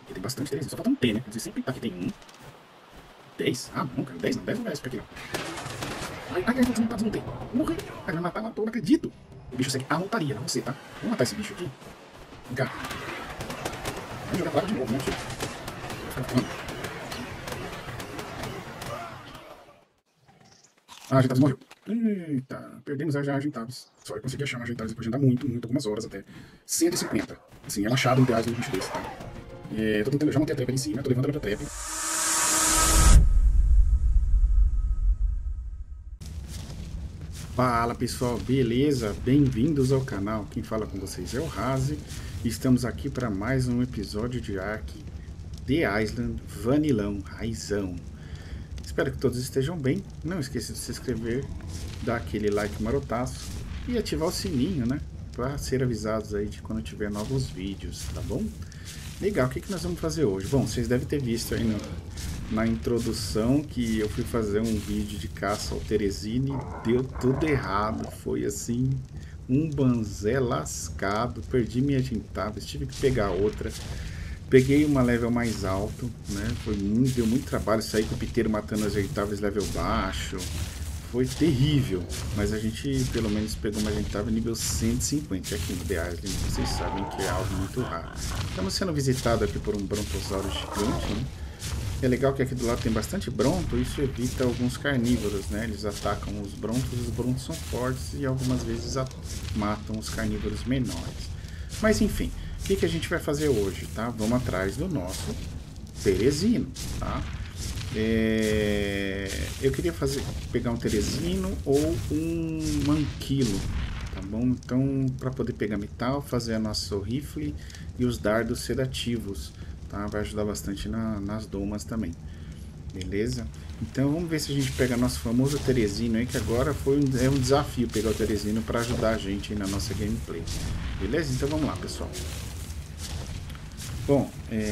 Aqui tem bastante Terezinha, só falta um T, né? Quer dizer, sempre aqui tem um. 10? Ah, não, cara, 10 não, 10 não vai esse aqui não. Ai, ai, eu não tem. Morri. Ai, vai matar, matou, não acredito. O bicho segue a montaria, não você, tá? Vamos matar esse bicho aqui. Vem cá. Vamos jogar placa de novo, né, tio? Ah, Agitáveis morreu. Eita, perdemos a Agitáveis. Só eu consegui achar uma Agitáveis depois de andar muito, algumas horas até. 150. Assim, relaxado em reais no bicho desse, tá? Tô tentando, já montei a trap ali em cima, tô levando ela pra trap. Fala pessoal, beleza? Bem-vindos ao canal. Quem fala com vocês é o Razi. Estamos aqui para mais um episódio de Ark The Island Vanilão, Raizão. Espero que todos estejam bem. Não esqueça de se inscrever, dar aquele like marotaço e ativar o sininho, né? Para ser avisados aí de quando tiver novos vídeos, tá bom? Legal, o que nós vamos fazer hoje? Bom, vocês devem ter visto aí na introdução que eu fui fazer um vídeo de caça ao Teresine, deu tudo errado, foi assim, um banzé lascado, perdi minha Agitáveis, tive que pegar outra, peguei uma level mais alto, né, deu muito trabalho, saí com o piteiro matando as Agitáveis level baixo, foi terrível, mas a gente pelo menos pegou uma Agitável nível 150 aqui no The Island, vocês sabem que é algo muito raro. Estamos sendo visitados aqui por um brontossauro gigante, né? É legal que aqui do lado tem bastante bronto, isso evita alguns carnívoros, né? Eles atacam os brontos são fortes e algumas vezes matam os carnívoros menores. Mas enfim, o que a gente vai fazer hoje, tá? Vamos atrás do nosso Teresino, tá? Eu queria pegar um Teresino ou um Manquilo, tá bom? Então, para poder pegar metal, fazer a nossa rifle e os dardos sedativos, tá? Vai ajudar bastante nas domas também, beleza? Então, vamos ver se a gente pega nosso famoso Teresino aí, que agora é um desafio pegar o Teresino para ajudar a gente aí na nossa gameplay, beleza? Então, vamos lá, pessoal. Bom,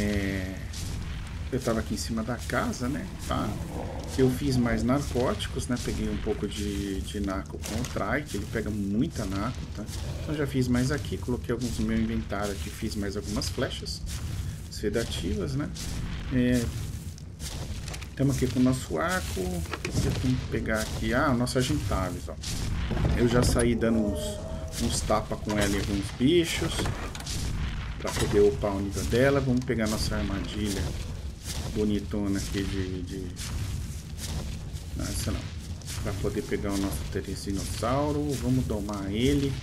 eu estava aqui em cima da casa, né, tá? Eu fiz mais narcóticos, né, peguei um pouco de narco com o trike, ele pega muita narco, tá? Então já fiz mais aqui, coloquei alguns no meu inventário aqui, fiz mais algumas flechas sedativas, né? Estamos aqui com o nosso arco, eu tenho que pegar aqui, o nosso Agitáveis, ó. Eu já saí dando uns tapas com ela em alguns bichos, para poder upar o nível dela. Vamos pegar nossa armadilha bonitona aqui não, essa não. Para poder pegar o nosso Teresinossauro. Vamos domar ele.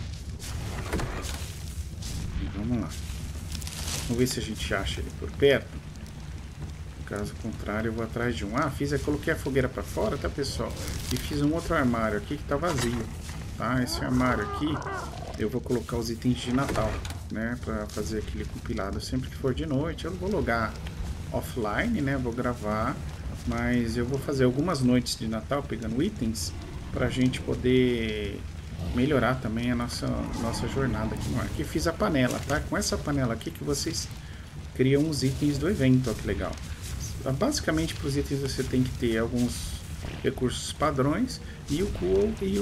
E vamos lá. Vamos ver se a gente acha ele por perto. Caso contrário, eu vou atrás de um. Coloquei a fogueira para fora, tá, pessoal? E fiz um outro armário aqui que tá vazio. Tá? Esse armário aqui, eu vou colocar os itens de Natal, né? Para fazer aquele compilado. Sempre que for de noite, eu não vou logar offline, né? Vou gravar, mas eu vou fazer algumas noites de Natal pegando itens pra gente poder melhorar também a nossa jornada aqui no ar. Aqui fiz a panela, tá? Com essa panela aqui que vocês criam os itens do evento, ó, que legal. Basicamente, para os itens você tem que ter alguns recursos padrões e o cool e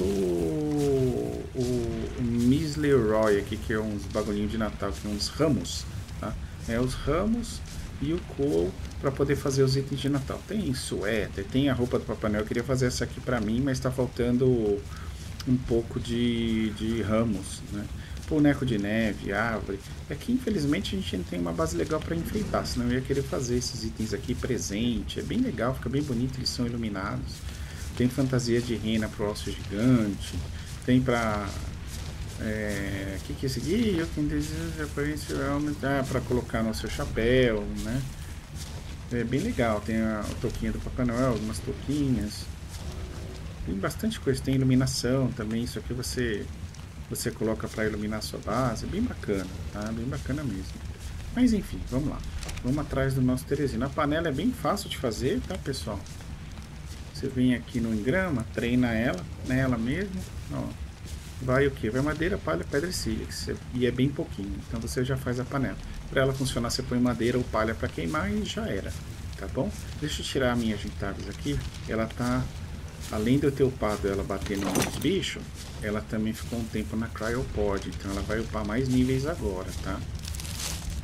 o Miss Leroy aqui, que é uns bagulhinhos de Natal, que é uns ramos, tá? Os ramos e o cool para poder fazer os itens de Natal. Tem suéter, tem a roupa do Papai Noel. Eu queria fazer essa aqui para mim, mas está faltando um pouco de ramos, né? Boneco de neve, árvore. Aqui infelizmente a gente não tem uma base legal para enfeitar, senão eu ia querer fazer esses itens aqui presente. É bem legal, fica bem bonito, eles são iluminados. Tem fantasia de rena pro osso gigante. Tem para que é esse aqui? Eu tenho desejo para colocar no seu chapéu, né? É bem legal. Tem a touquinha do Papai Noel, algumas touquinhas. Tem bastante coisa. Tem iluminação também. Isso aqui você coloca para iluminar a sua base. É bem bacana, tá? Bem bacana mesmo. Mas enfim, vamos lá. Vamos atrás do nosso Teresino. A panela é bem fácil de fazer, tá, pessoal? Você vem aqui no engrama, treina ela, nela mesmo, ó. Vai o que? Vai madeira, palha, pedra e sílex. E é bem pouquinho, então você já faz a panela. Para ela funcionar, você põe madeira ou palha para queimar e já era, tá bom? Deixa eu tirar a minha Agitáveis aqui. Ela tá, além de eu ter upado ela batendo nos bichos, ela também ficou um tempo na Cryopod, então ela vai upar mais níveis agora, tá?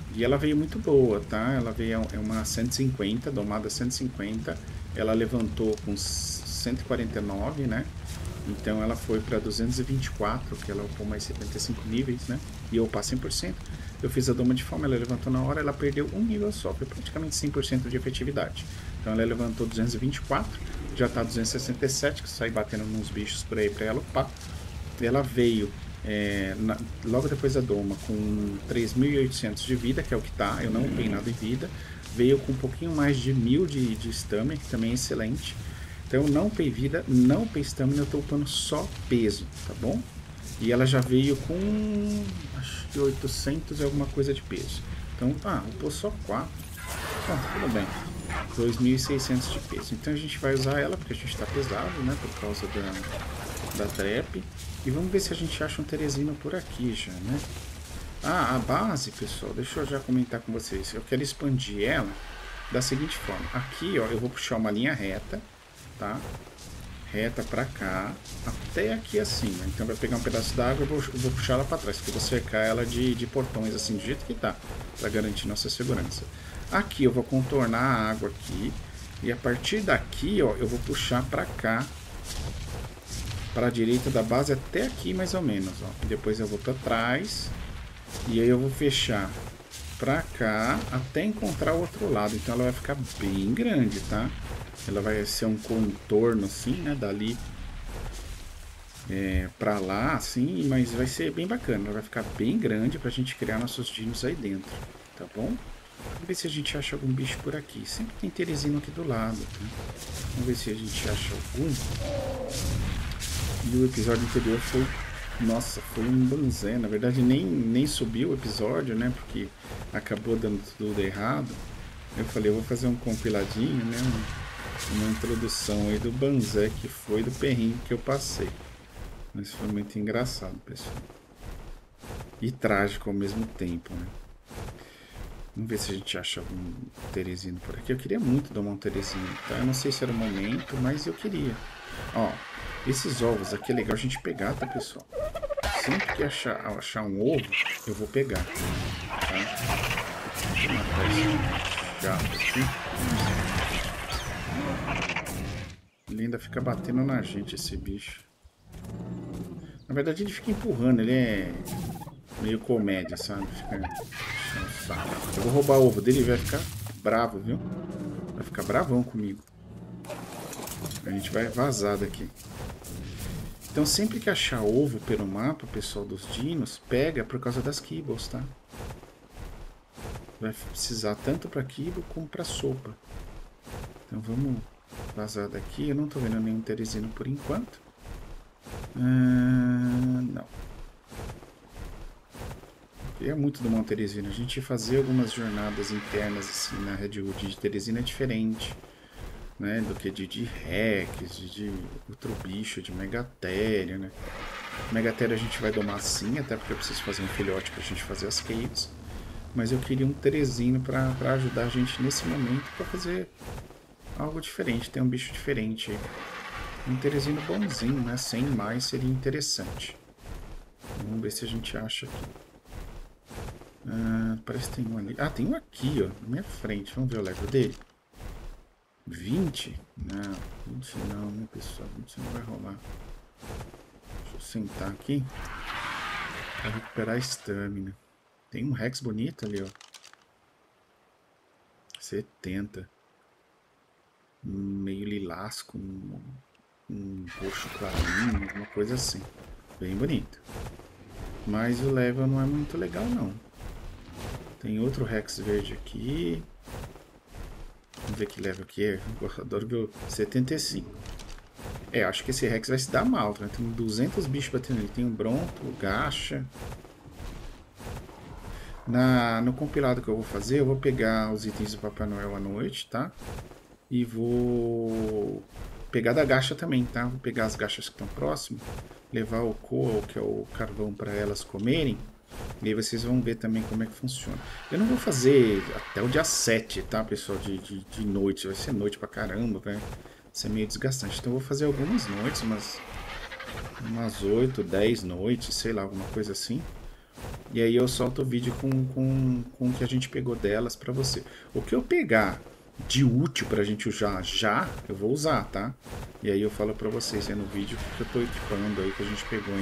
E ela veio muito boa, tá? Ela veio é uma 150, domada 150. Ela levantou com 149, né? Então ela foi para 224, que ela upou mais 75 níveis, né? E eu upar 100%. Eu fiz a doma de fome, ela levantou na hora, ela perdeu um nível só, foi praticamente 100% de efetividade. Então ela levantou 224, já tá 267, que sai batendo nos bichos por aí para ela upar. Ela veio logo depois da doma com 3.800 de vida, que é o que tá, eu não upei nada em vida. Veio com um pouquinho mais de 1.000 de stamina, que também é excelente. Então eu não upei vida, não upei stamina, eu tô upando só peso, tá bom? E ela já veio com, acho que 800 e alguma coisa de peso. Então, upou só 4. Bom, tudo bem. 2.600 de peso. Então a gente vai usar ela, porque a gente tá pesado, né, por causa da trap. E vamos ver se a gente acha um Teresino por aqui já, né? A base, pessoal, deixa eu já comentar com vocês. Eu quero expandir ela da seguinte forma. Aqui, ó, eu vou puxar uma linha reta, tá? Reta pra cá, até aqui acima. Então vai pegar um pedaço d'água e eu vou puxar ela pra trás, porque eu vou cercar ela de portões assim, do jeito que tá, pra garantir nossa segurança. Aqui eu vou contornar a água aqui, e a partir daqui, ó, eu vou puxar pra cá, para a direita da base até aqui mais ou menos, ó. E depois eu vou para trás e aí eu vou fechar para cá até encontrar o outro lado. Então ela vai ficar bem grande, tá? Ela vai ser um contorno assim, né? Dali para lá, assim, mas vai ser bem bacana. Ela vai ficar bem grande para a gente criar nossos dinos aí dentro, tá bom? Vamos ver se a gente acha algum bicho por aqui. Sempre tem Teresino aqui do lado, tá? Vamos ver se a gente acha algum. E o episódio anterior foi... Nossa, foi um banzé. Na verdade, nem subiu o episódio, né? Porque acabou dando tudo errado. Eu falei, eu vou fazer um compiladinho, né? Uma introdução aí do banzé que foi, do perrengue que eu passei. Mas foi muito engraçado, pessoal. E trágico ao mesmo tempo, né? Vamos ver se a gente acha algum Teresino por aqui. Eu queria muito domar um Teresino, tá? Eu não sei se era o momento, mas eu queria. Ó, esses ovos aqui é legal a gente pegar, tá, pessoal? Sempre que achar um ovo, eu vou pegar, tá? Deixa eu matar esse gato aqui. Ele ainda fica batendo na gente, esse bicho. Na verdade, ele fica empurrando, ele é meio comédia, sabe? Fica enchendo o saco. Eu vou roubar o ovo dele e vai ficar bravo, viu? Vai ficar bravão comigo. A gente vai vazar daqui. Então sempre que achar ovo pelo mapa, pessoal dos dinos, pega por causa das kibbles, tá? Vai precisar tanto para kibble como para sopa. Então vamos vazar daqui. Eu não tô vendo nenhum Teresino por enquanto. Não. Queria muito do Monte Teresino. A gente fazer algumas jornadas internas assim na Redwood de Teresina é diferente, né, do que de Rex, de outro bicho, de Megatéria, né? Megatéria a gente vai domar sim, até porque eu preciso fazer um filhote pra gente fazer as caves. Mas eu queria um Teresino pra ajudar a gente nesse momento pra fazer algo diferente, ter um bicho diferente aí. Um Teresino bonzinho, né? 100 mais seria interessante. Vamos ver se a gente acha aqui. Parece que tem um ali. Tem um aqui, ó, na minha frente. Vamos ver o level dele. 20? Não, 20 não, né, pessoal? 20 não vai rolar. Deixa eu sentar aqui para recuperar a estamina. Tem um Rex bonito ali, ó. 70. Meio lilás com um roxo clarinho, alguma coisa assim. Bem bonito. Mas o level não é muito legal, não. Tem outro Rex verde aqui. Vamos ver que level que é. Eu adoro ver o 75. Acho que esse Rex vai se dar mal, né? Tem 200 bichos batendo ali. Tem o Bronto, o Gacha. No compilado que eu vou fazer, eu vou pegar os itens do Papai Noel à noite, tá? E vou pegar da Gacha também, tá? Vou pegar as Gachas que estão próximas, levar o coal, que é o carvão, para elas comerem. E aí vocês vão ver também como é que funciona. Eu não vou fazer até o dia 7, tá, pessoal? De noite. Vai ser noite pra caramba, vai ser meio desgastante. Então eu vou fazer algumas noites, umas 8, 10 noites, sei lá, alguma coisa assim. E aí eu solto o vídeo com o que a gente pegou delas pra você. O que eu pegar de útil pra gente usar já, eu vou usar, tá? E aí eu falo pra vocês aí no vídeo o que eu tô equipando aí que a gente pegou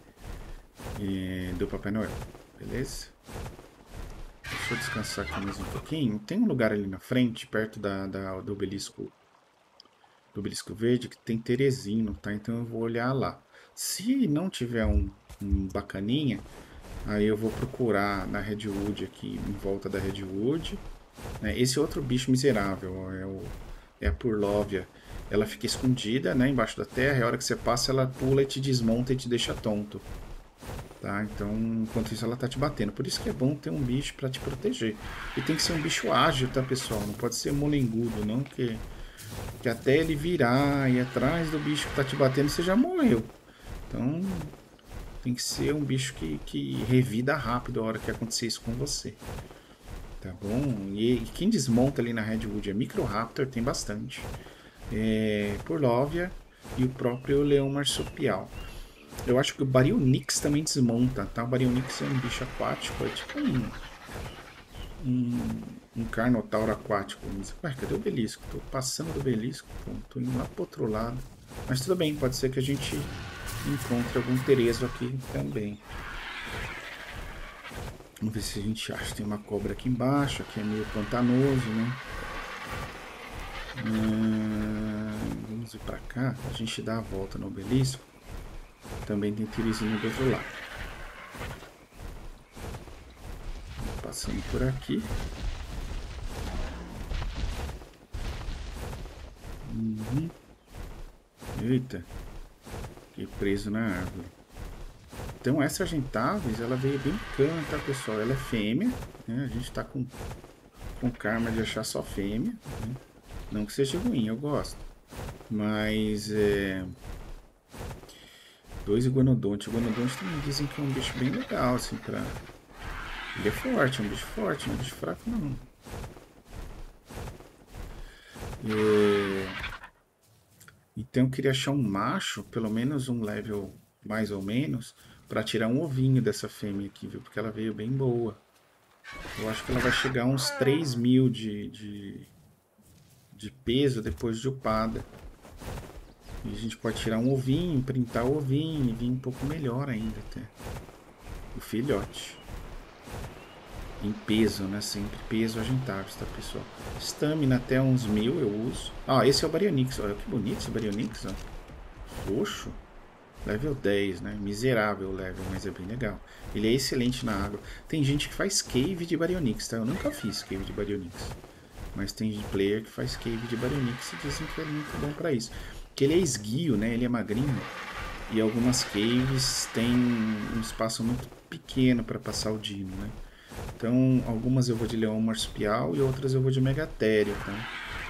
do Papai Noel. Beleza? Deixa eu descansar aqui mais um pouquinho. Tem um lugar ali na frente, perto do obelisco verde, que tem Teresino, tá? Então eu vou olhar lá. Se não tiver um bacaninha, aí eu vou procurar na Redwood aqui, em volta da Redwood. Né? Esse outro bicho miserável, ó, é a Purlóvia. Ela fica escondida, né, embaixo da terra, e a hora que você passa ela pula e te desmonta e te deixa tonto. Tá? Então, enquanto isso ela tá te batendo. Por isso que é bom ter um bicho para te proteger. E tem que ser um bicho ágil, tá, pessoal? Não pode ser molengudo, não, que até ele virar e ir atrás do bicho que tá te batendo, você já morreu. Então, tem que ser um bicho que revida rápido a hora que acontecer isso com você. Tá bom? E quem desmonta ali na Redwood é Microraptor, tem bastante. Purlóvia e o próprio leão marsupial. Eu acho que o Baryonyx também desmonta, tá? O Baryonyx é um bicho aquático, é tipo um Carnotauro aquático. Ué, cadê o obelisco? Tô passando do obelisco, tô indo lá pro outro lado. Mas tudo bem, pode ser que a gente encontre algum Tereso aqui também. Vamos ver se a gente acha. Tem uma cobra aqui embaixo, aqui é meio pantanoso, né? Vamos ir pra cá, a gente dá a volta no obelisco. Também tem Teresinho do outro lado. Passando por aqui. Eita. Fiquei preso na árvore. Então essa Argentavis, ela veio bem bacana, tá, pessoal? Ela é fêmea, né? A gente tá com karma de achar só fêmea. Né? Não que seja ruim, eu gosto. Mas dois iguanodontes. O iguanodonte também dizem que é um bicho bem legal, assim, pra... Ele é forte, é um bicho forte, não é um bicho fraco, não. Então eu queria achar um macho, pelo menos um level mais ou menos, pra tirar um ovinho dessa fêmea aqui, viu? Porque ela veio bem boa. Eu acho que ela vai chegar a uns 3.000 de peso depois de upada. E a gente pode tirar um ovinho, printar o ovinho e vir um pouco melhor ainda até. O filhote. Em peso, né? Sempre peso Argentavis, tá, pessoal? Stamina até uns 1.000 eu uso. Ah, esse é o Baryonyx. Olha que bonito esse Baryonyx, ó. Roxo. Level 10, né? Miserável o level, mas é bem legal. Ele é excelente na água. Tem gente que faz cave de Baryonyx, tá? Eu nunca fiz cave de Baryonyx. Mas tem player que faz cave de Baryonyx e dizem que é muito bom pra isso. Porque ele é esguio, né? Ele é magrinho. E algumas caves tem um espaço muito pequeno para passar o dino, né? Então, algumas eu vou de leão marsupial e outras eu vou de megatério, tá?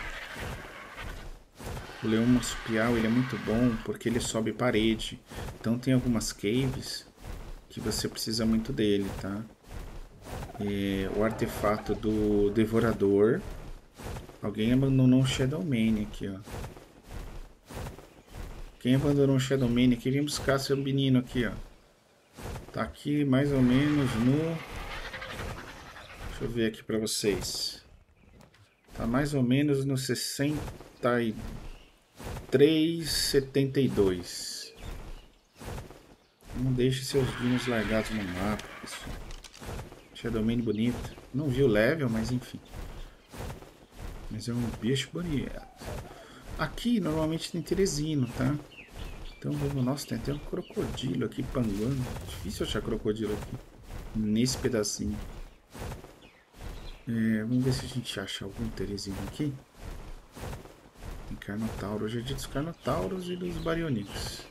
O leão marsupial, ele é muito bom porque ele sobe parede. Então tem algumas caves que você precisa muito dele, tá? O artefato do devorador. Alguém abandonou um Shadowmane aqui, ó. Quem abandonou um Shadowmane aqui, vem buscar seu menino aqui, ó. Tá aqui mais ou menos no... Deixa eu ver aqui pra vocês. Tá mais ou menos no 63,72. Não deixe seus dinos largados no mapa, pessoal. Shadowmane bonito. Não vi o level, mas enfim. Mas é um bicho bonito. Aqui normalmente tem Teresino, tá? Então, nossa, tem até um crocodilo aqui panguando. Difícil achar crocodilo aqui. Nesse pedacinho. Vamos ver se a gente acha algum Teresino aqui. Tem Carnotauro. Hoje é dia dos Carnotauros e dos Baryonyx.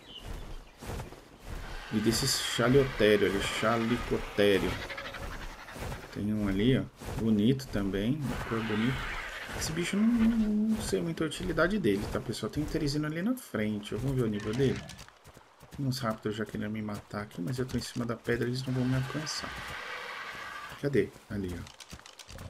E desse Chaliotério ali. Chalicotério. Tem um ali, ó. Bonito também. Uma cor bonita. Esse bicho não sei muita utilidade dele, tá, pessoal? Tem um Teresino ali na frente. Vamos ver o nível dele. Tem uns Raptors já querendo me matar aqui, mas eu tô em cima da pedra e eles não vão me alcançar. Cadê? Ali, ó.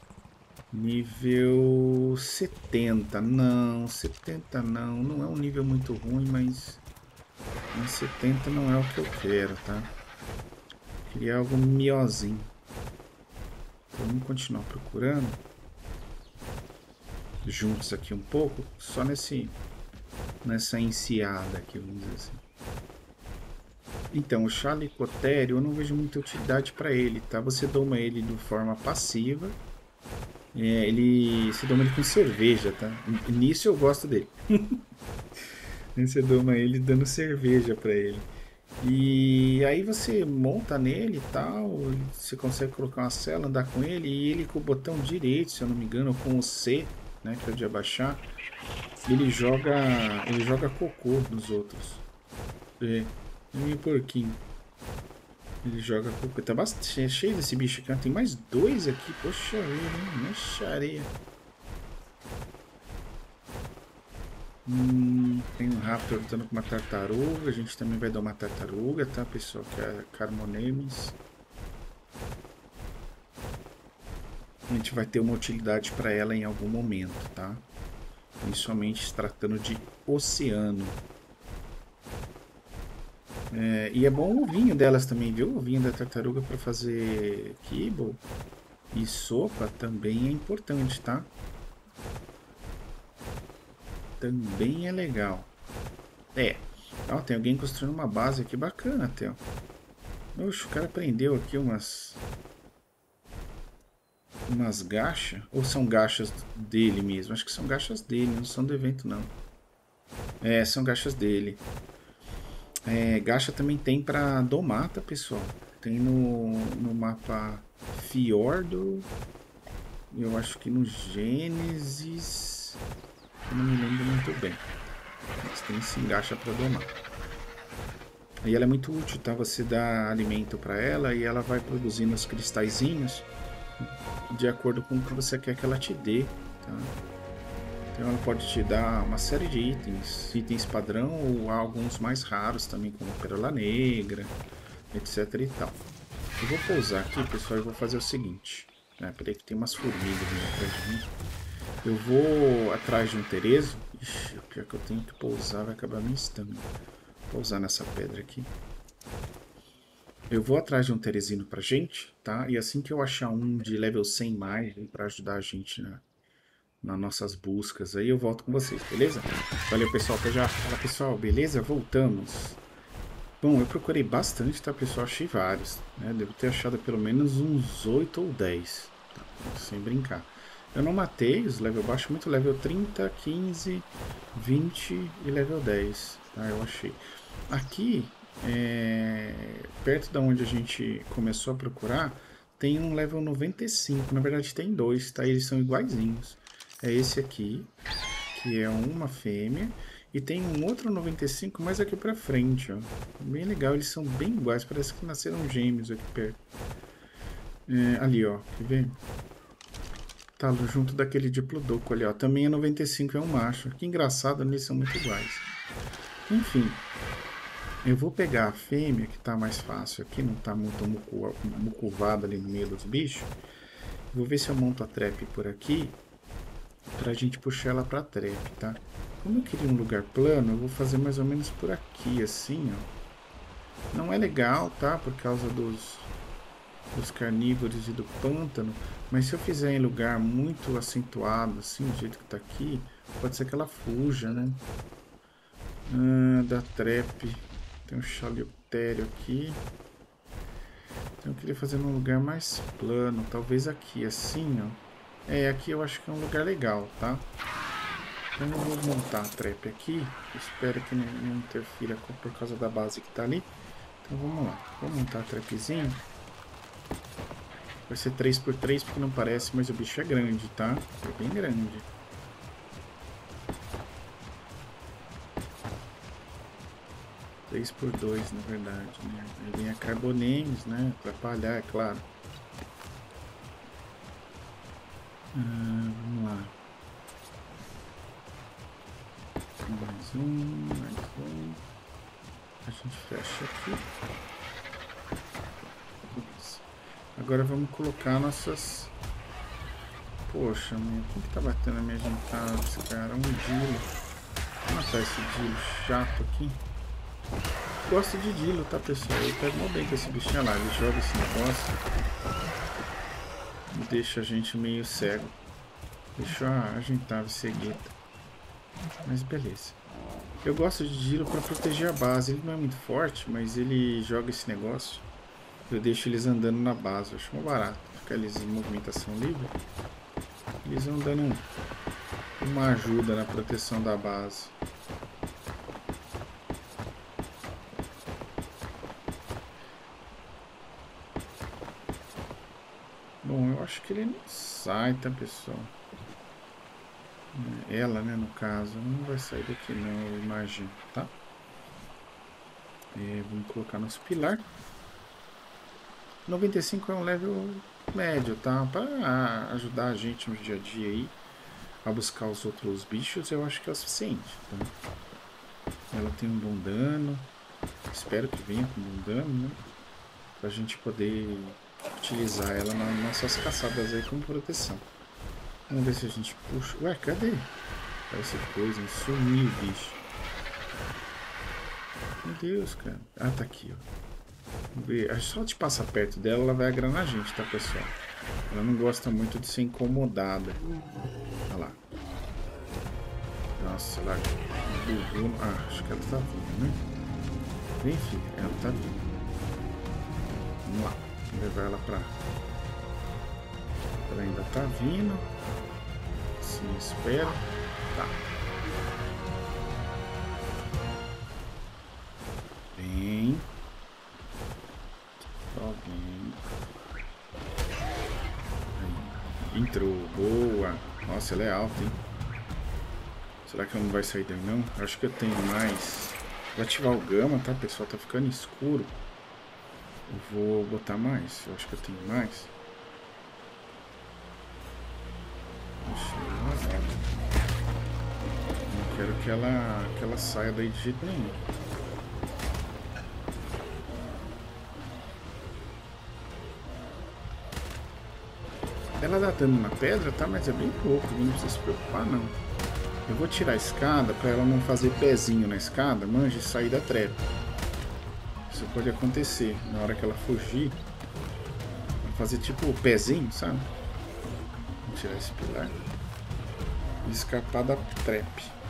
Nível 70. Não, 70 não. Não é um nível muito ruim, mas 70 não é o que eu quero, tá? Queria algo miozinho. Então, vamos continuar procurando. Juntos aqui um pouco. Só nessa enseada aqui, vamos dizer assim. Então, o chalicotério eu não vejo muita utilidade para ele, tá? Você doma ele de forma passiva. Você doma ele com cerveja, tá? Nisso eu gosto dele. Você doma ele dando cerveja para ele. E aí você monta nele e tal, você consegue colocar uma cela, andar com ele, e ele com o botão direito, se eu não me engano, com o C, né, que é o de abaixar, ele joga cocô nos outros. É meio porquinho. Ele joga cocô. Tá bastante cheio desse bicho aqui. Tem mais dois aqui. Poxa vida, hein? Mexa areia. Tem um raptor lutando com uma tartaruga. A gente também vai dar uma tartaruga, tá, pessoal? Que é a Carmonemis. A gente vai ter uma utilidade para ela em algum momento, tá? Principalmente se tratando de oceano. E é bom o vinho delas também, viu? O vinho da tartaruga para fazer kibble e sopa também é importante, tá? Também é legal. Ó, tem alguém construindo uma base aqui bacana até, ó. Oxe, o cara prendeu aqui umas gachas. Ou são gachas dele mesmo? Acho que são gachas dele, não são do evento não. São gachas dele. Gacha também tem pra domar, tá, pessoal? Tem no mapa Fiordo. Eu acho que no Gênesis. Eu não me lembro muito bem. Mas tem sim gacha pra domar. E ela é muito útil, tá? Você dá alimento pra ela e ela vai produzindo os cristalzinhos de acordo com o que você quer que ela te dê, tá? Então ela pode te dar uma série de itens padrão ou alguns mais raros também, como pérola negra, etc e tal. Eu vou pousar aqui, pessoal, e vou fazer o seguinte. Peraí que tem umas formigas ali atrás de mim. Eu vou atrás de um tereso. Ixi, o pior que eu tenho que pousar vai acabar minha estamina. Vou pousar nessa pedra aqui. Eu vou atrás de um teresino pra gente, tá? E assim que eu achar um de level 100 mais, pra ajudar a gente nas nossas buscas aí, eu volto com vocês, beleza? Valeu, pessoal, até já. Fala, pessoal, beleza? Voltamos. Bom, eu procurei bastante, tá, pessoal? Achei vários, né? Devo ter achado pelo menos uns 8 ou 10, tá? Sem brincar. Eu não matei os level baixo, muito level 30, 15, 20 e level 10, tá? Eu achei. Aqui, perto da onde a gente começou a procurar, tem um level 95, na verdade tem dois, tá? Eles são iguaizinhos. É esse aqui, que é uma fêmea, e tem um outro 95 mais aqui pra frente, ó. Bem legal, eles são bem iguais, parece que nasceram gêmeos aqui perto. Ali, ó, quer ver? Tá junto daquele Diplodocus ali, ó. Também é 95, é um macho. Que engraçado, eles são muito iguais. Enfim, eu vou pegar a fêmea, que tá mais fácil aqui, não tá muito mucuvada ali no meio dos bichos. Vou ver se eu monto a trap por aqui, pra gente puxar ela pra trap, tá? Como eu queria um lugar plano, eu vou fazer mais ou menos por aqui, assim, ó. Não é legal, tá? Por causa dos carnívoros e do pântano, mas se eu fizer em lugar muito acentuado, assim, do jeito que tá aqui, pode ser que ela fuja, né? Da trap. Tem um chalicotério aqui. Então eu queria fazer num lugar mais plano, talvez aqui, assim, ó. Aqui eu acho que é um lugar legal, tá? Então eu vou montar a trap aqui. Espero que não interfira por causa da base que tá ali. Então vamos lá. Vou montar a trapzinha. Vai ser 3x3 porque não parece, mas o bicho é grande, tá? É bem grande. Três por 2, na verdade, né? Aí vem a Carbonemis, né? Atrapalhar, é claro. Vamos lá. Mais um. A gente fecha aqui. Agora vamos colocar nossas... Poxa, quem que tá batendo a minha jantada? Esse cara, um Dilo. Vou matar esse Dilo chato aqui. gosto de Dilo, tá, pessoal? Eu pego mal bem com esse bichinho lá. Ele joga esse negócio e deixa a gente meio cego. Deixa eu ajeitar a cegueta. Mas beleza. Eu gosto de Dilo pra proteger a base. Ele não é muito forte, mas ele joga esse negócio. Eu deixo eles andando na base. Eu acho mais barato. Ficar eles em movimentação livre. Eles vão dando uma ajuda na proteção da base. Bom, eu acho que ele não sai, tá, pessoal? Ela, né, no caso, não vai sair daqui não, eu imagino, tá? Vamos colocar nosso pilar. 95 é um level médio, tá? Para ajudar a gente no dia a dia aí a buscar os outros bichos, eu acho que é o suficiente, tá? Ela tem um bom dano. Espero que venha com um bom dano, né? Pra gente poder utilizar ela nas nossas caçadas aí como proteção. Vamos ver se a gente puxa. Ué, cadê? Parece coisa, sumiu o bicho. Meu Deus, cara. Ah, tá aqui, ó. Vamos ver. Só de passar perto dela, ela vai agranar a gente, tá, pessoal? Ela não gosta muito de ser incomodada. Olha lá. Nossa, ela bugou. Ah, acho que ela tá vindo, né? Vem, filha. Ela tá vindo. Vamos lá. Vou levar ela pra... Ela ainda tá vindo. Sim, espera. Tá. Vem. Só vem. Aí. Entrou. Boa. Nossa, ela é alta, hein? Será que ela não vai sair daí, não? Acho que eu tenho mais. Vou ativar o gama, tá, pessoal? Tá ficando escuro. Eu vou botar mais. Eu acho que eu tenho mais. Não quero que ela saia daí de jeito nenhum. Ela dá dano na pedra, tá? Mas é bem pouco, não precisa se preocupar, não. Eu vou tirar a escada pra ela não fazer pezinho na escada, manja, e sair da trap. Isso pode acontecer na hora que ela fugir. Fazer tipo o pezinho, sabe? Vou tirar esse pilar. E escapar da trap.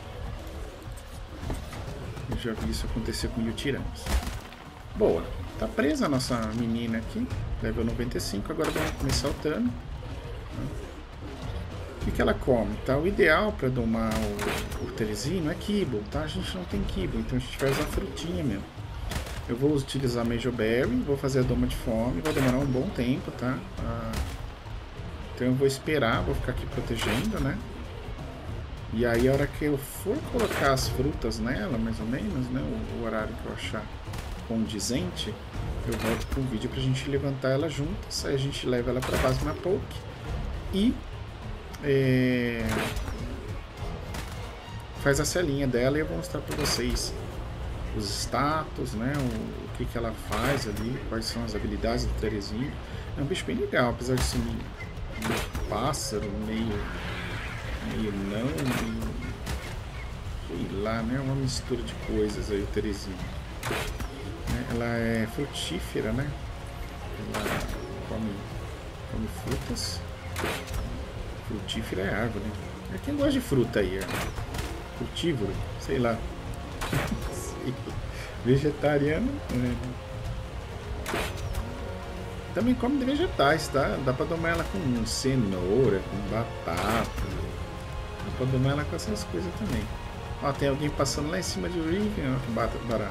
Eu já vi isso acontecer com Yutiranos. Boa. Tá presa a nossa menina aqui. Level 95. Agora vamos começar o dano. O que ela come? Tá? O ideal para domar o Terezinho é Kibble, tá? A gente não tem Kibble, então a gente vai usar frutinha mesmo. Eu vou utilizar Major Berry, vou fazer a doma de fome, vai demorar um bom tempo, tá? Então eu vou esperar, vou ficar aqui protegendo, né? E aí a hora que eu for colocar as frutas nela, mais ou menos, né? O horário que eu achar condizente, eu volto com o vídeo pra gente levantar ela juntas, aí a gente leva ela pra base na poke e faz a celinha dela e eu vou mostrar pra vocês os status, né? O que ela faz ali, quais são as habilidades do Terezinho. É um bicho bem legal, apesar de ser meio pássaro, meio sei lá, né? Uma mistura de coisas aí o Terezinho. Ela é frutífera, né? Ela come frutas. Frutífera é árvore, né? É quem gosta de fruta aí, frutívoro, sei lá. Vegetariano, também come de vegetais, tá? Dá pra domar ela com cenoura, com batata. Dá pra domar ela com essas coisas também. Ó, tem alguém passando lá em cima de Riven, ó, barato.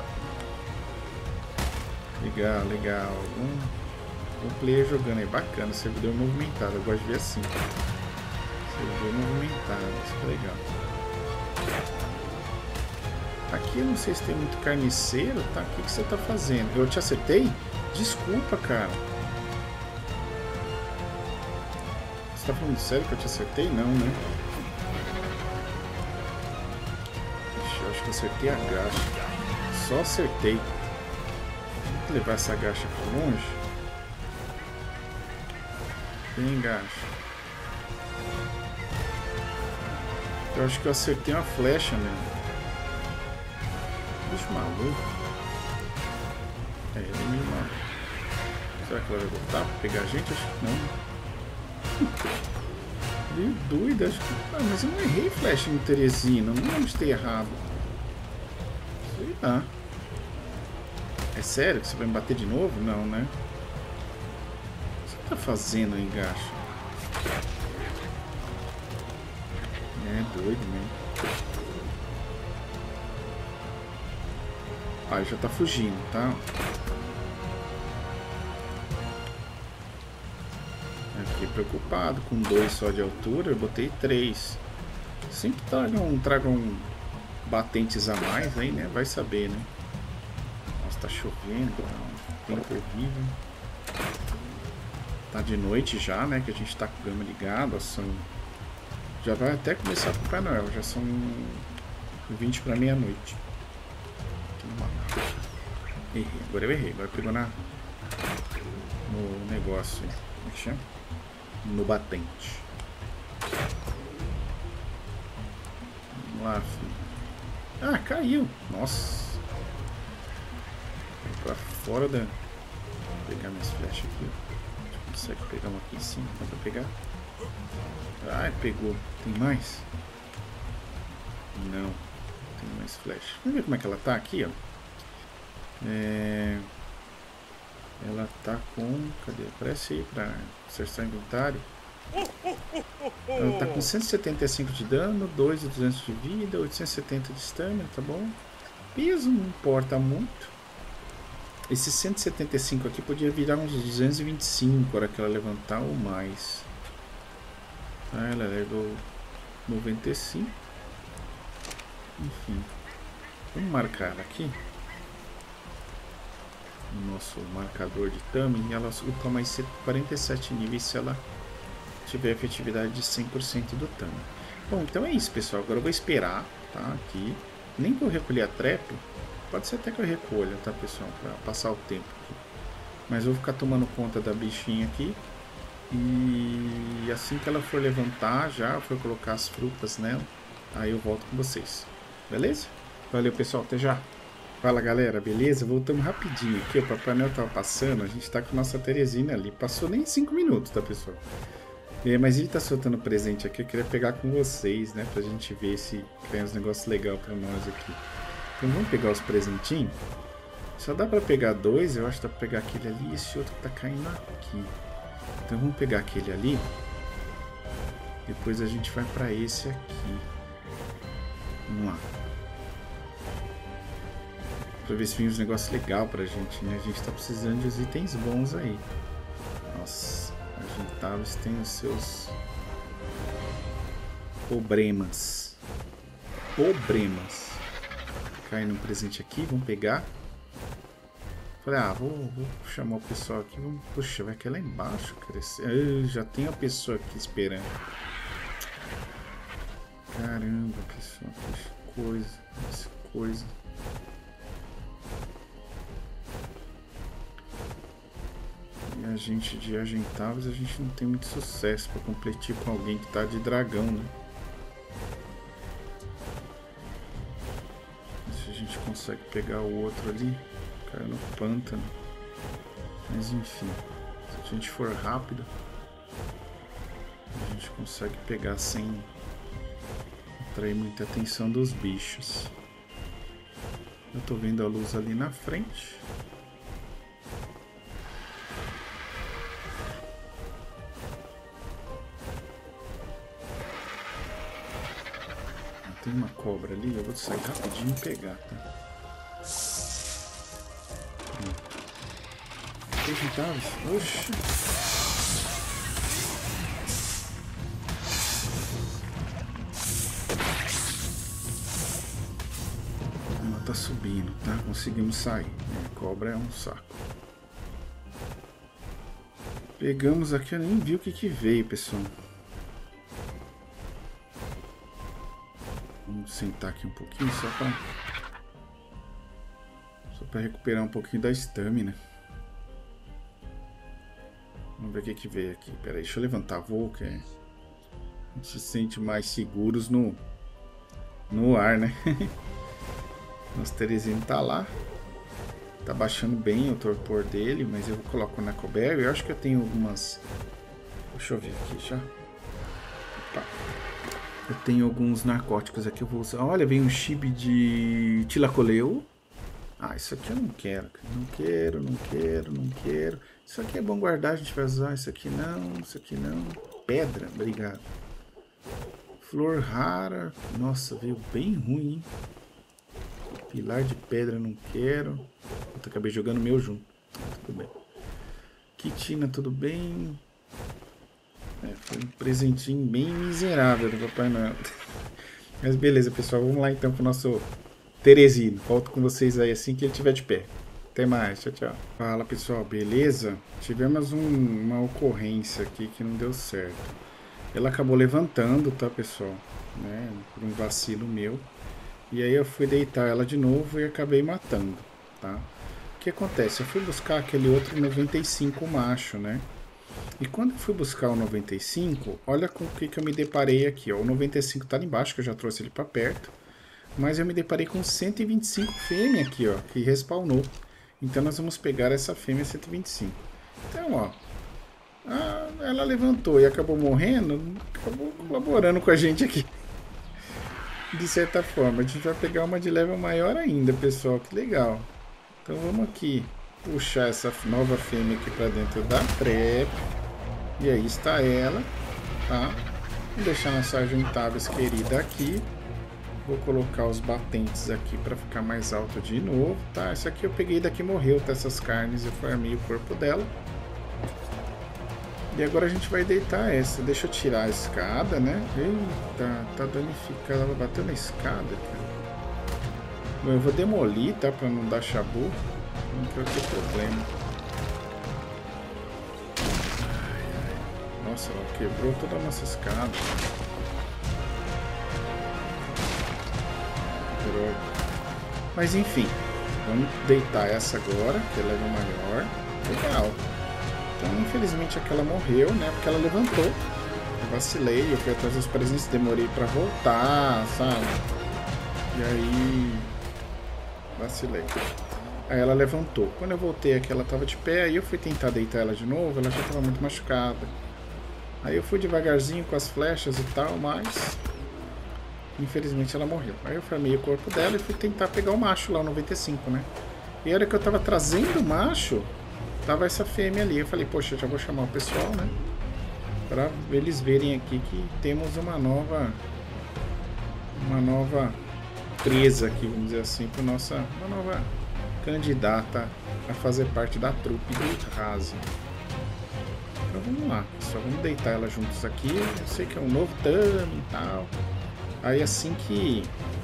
Legal, legal. Um player jogando aí, bacana, servidor movimentado, eu gosto de ver assim. Servidor movimentado, isso que é legal. Aqui eu não sei se tem muito carniceiro, tá? O que você tá fazendo? Eu te acertei? Desculpa, cara. Você tá falando sério que eu te acertei? Não, né? Ixi, eu acho que eu acertei a gacha. Só acertei. Vou levar essa gacha pra longe. Vem, gacha. Eu acho que eu acertei uma flecha mesmo. Bicho maluco. É, ele é meio mal. Será que ela vai voltar pra pegar a gente? Acho que não. Meio doida, acho que... Ah, mas eu não errei flash no Teresina, não lembro de ter errado. Sei lá. É sério que você vai me bater de novo? Não, né? O que você tá fazendo aí, gacha? É doido mesmo. Ah, já tá fugindo, tá? Eu fiquei preocupado com 2 só de altura, eu botei 3. Sempre tragam batentes a mais aí, né? Vai saber, né? Nossa, tá chovendo, tá um tempo horrível. Tá de noite já, né? Que a gente tá com o programa ligado. São... Já vai até começar o Papai Noel, já são 20 para meia-noite. Errei, agora eu errei, agora pegou no negócio aí. Como é que chama? No batente. Vamos lá, filho. Ah, caiu. Nossa. Pra fora da... Vou pegar minhas flechas aqui. A gente consegue pegar uma aqui em cima. Dá pra pegar? Ah, pegou. Tem mais? Não. Tem mais flecha. Vamos ver como é que ela tá aqui, ó. Ela tá com... Cadê? Aparece aí pra acessar o inventário. Ela tá com 175 de dano, 2 de 200 de vida, 870 de stamina, tá bom? Peso não importa muito. Esse 175 aqui podia virar uns 225 na hora que ela levantar ou mais. Ah, ela levou 95. Enfim. Vamos marcar ela aqui. O nosso marcador de Tamin. E ela upa mais 47 níveis se ela tiver efetividade de 100% do Tamin. Bom, então é isso, pessoal. Agora eu vou esperar, tá? Aqui. Nem que eu recolher a trap. Pode ser até que eu recolha, tá, pessoal? Pra passar o tempo aqui. Mas eu vou ficar tomando conta da bichinha aqui. E assim que ela for levantar, já for colocar as frutas nela, aí eu volto com vocês. Beleza? Valeu, pessoal. Até já. Fala, galera. Beleza? Voltamos rapidinho aqui. O Papai Noel tava passando. A gente tá com a nossa Teresina ali. Passou nem 5 minutos, tá, pessoal? Mas ele tá soltando presente aqui. Eu queria pegar com vocês, né? Pra gente ver se tem uns negócios legais pra nós aqui. Então vamos pegar os presentinhos. Só dá pra pegar 2. Eu acho que dá pra pegar aquele ali e esse outro que tá caindo aqui. Então vamos pegar aquele ali. Depois a gente vai pra esse aqui. Vamos lá. Pra ver se vem uns negócios legais pra gente, né? A gente tá precisando de uns itens bons aí. Nossa, a Gentáveis tem os seus problemas. Problemas. Caindo um presente aqui, vamos pegar. Falei, ah, vou chamar o pessoal aqui. Vamos... Puxa, vai aqui lá embaixo crescer. Já tem a pessoa aqui esperando. Caramba, pessoal, que coisa. E a gente de Agentáveis, a gente não tem muito sucesso para competir com alguém que tá de dragão, né? Se a gente consegue pegar o outro ali, caiu no pântano. Mas enfim, se a gente for rápido, a gente consegue pegar sem atrair muita atenção dos bichos. Eu tô vendo a luz ali na frente. Tem uma cobra ali, eu vou sair rapidinho e pegar, tá? Oxi! Ela tá subindo, tá? Conseguimos sair. Cobra é um saco. Pegamos aqui, eu nem vi o que veio, pessoal. Vamos sentar aqui um pouquinho só para recuperar um pouquinho da estamina. Vamos ver o que veio aqui. Pera aí, deixa eu levantar voo, que a gente se sente mais seguros no ar, né? Nosso Teresina tá lá. Tá baixando bem o torpor dele, mas eu coloco na Coberry. Eu acho que eu tenho algumas... Deixa eu ver aqui já. Opa. Eu tenho alguns narcóticos aqui, eu vou usar. Olha, vem um chip de Tilacoleu. Ah, isso aqui eu não quero. Não quero, não quero, não quero. Isso aqui é bom guardar, a gente vai usar. Isso aqui não, isso aqui não. Pedra, obrigado. Flor rara. Nossa, veio bem ruim, hein? Pilar de pedra, não quero. Puta, acabei jogando o meu junto. Tudo bem. Quitina, tudo bem. Foi um presentinho bem miserável do Papai Noel. Mas beleza, pessoal. Vamos lá então pro nosso Teresino. Volto com vocês aí assim que ele estiver de pé. Até mais. Tchau, tchau. Fala, pessoal. Beleza? Tivemos uma ocorrência aqui que não deu certo. Ela acabou levantando, tá, pessoal? Né? Por um vacilo meu. E aí eu fui deitar ela de novo e acabei matando, tá? O que acontece? Eu fui buscar aquele outro 95 macho, né? E quando eu fui buscar o 95, olha com o que eu me deparei aqui, ó. O 95 tá ali embaixo, que eu já trouxe ele pra perto. Mas eu me deparei com 125 fêmea aqui, ó, que respawnou. Então nós vamos pegar essa fêmea 125. Então, ó, ela levantou e acabou morrendo, acabou colaborando com a gente aqui. De certa forma, a gente vai pegar uma de level maior ainda, pessoal, que legal. Então vamos aqui puxar essa nova fêmea aqui pra dentro da trap. E aí está ela, tá? Vou deixar nossa Argentáveis querida aqui. Vou colocar os batentes aqui para ficar mais alto de novo, tá? Essa aqui eu peguei daqui, morreu, tá? Essas carnes, eu farmei o corpo dela. E agora a gente vai deitar essa. Deixa eu tirar a escada, né? Eita, tá danificada. Ela bateu na escada, cara. Bom, eu vou demolir, tá? Pra não dar chabu. Não quero ter problema. Nossa, ela quebrou toda a nossa escada. Mas enfim, vamos deitar essa agora, que ela é maior. Legal. Então, infelizmente, aquela morreu, né? Porque ela levantou. Eu vacilei, eu fui atrás dos presentes, demorei pra voltar, sabe? E aí... vacilei. Aí ela levantou. Quando eu voltei aqui, ela tava de pé. Aí eu fui tentar deitar ela de novo, ela já tava muito machucada. Aí eu fui devagarzinho com as flechas e tal, mas... infelizmente ela morreu. Aí eu farmei o corpo dela e fui tentar pegar o macho lá, o 95, né? E a hora que eu tava trazendo o macho, tava essa fêmea ali. Eu falei, poxa, já vou chamar o pessoal, né? Pra eles verem aqui que temos uma nova presa aqui, vamos dizer assim, para uma nova candidata a fazer parte da trupe do Raze. Então vamos lá, pessoal, vamos deitar ela juntos aqui. Eu sei que é um novo Tami e tal. Aí assim que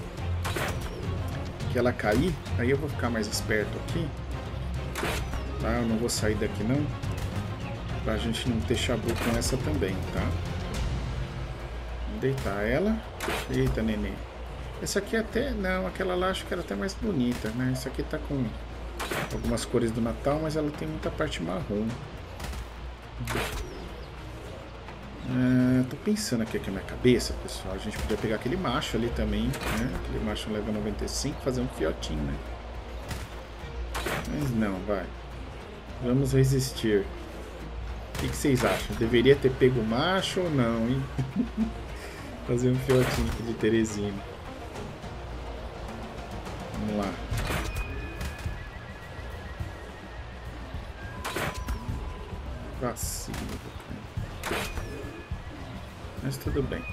ela cair, aí eu vou ficar mais esperto aqui, tá? Eu não vou sair daqui não, pra gente não ter chabu com essa também, tá? Vamos deitar ela. Eita, neném. Essa aqui até, não, aquela lá acho que era até mais bonita, né? Essa aqui tá com algumas cores do Natal, mas ela tem muita parte marrom. Tô pensando aqui na minha cabeça, pessoal. A gente podia pegar aquele macho ali também, né? Aquele macho level 95, fazer um fiotinho, né? Mas não, vai. Vamos resistir. O que vocês acham? Deveria ter pego o macho ou não, hein? Fazer um fiotinho aqui de Teresina. Vamos lá. Vacilo. Mas tudo bem.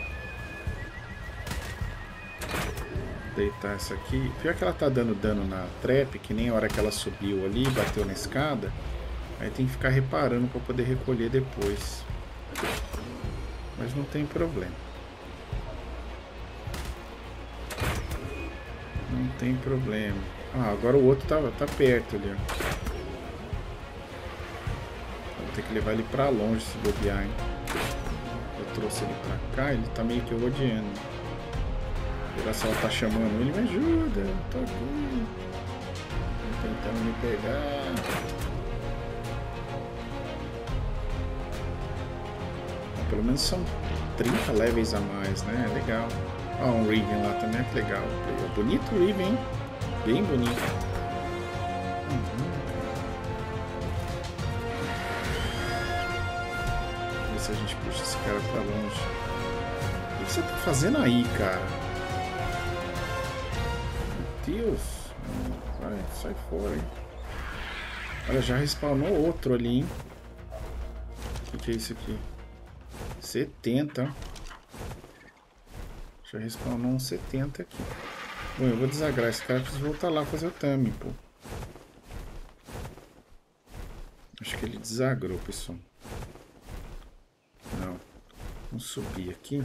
Deitar essa aqui. Pior que ela tá dando dano na trap, que nem a hora que ela subiu ali, bateu na escada. Aí tem que ficar reparando para poder recolher depois. Mas não tem problema. Não tem problema. Ah, agora o outro tá perto ali, ó. Vou ter que levar ele pra longe se bobear, hein. Eu trouxe ele pra cá, ele tá meio que rodeando. Será se ela tá chamando ele? Me ajuda, eu tô aqui. Tô tentando me pegar. Pelo menos são 30 levels a mais, né? Legal. Ó, um Riven lá também, que legal. Bonito o Riven, hein? Bem bonito. Vamos ver se a gente puxa esse cara pra longe. O que você tá fazendo aí, cara? Meu Deus. Vai, sai fora, hein? Olha, já respawnou outro ali, hein? O que é isso aqui? 70. Já respawnou uns 70 aqui. Bom, eu vou desagrar esse cara, preciso voltar lá fazer o timing, pô. Acho que ele desagrou, pessoal. Não. Vamos subir aqui.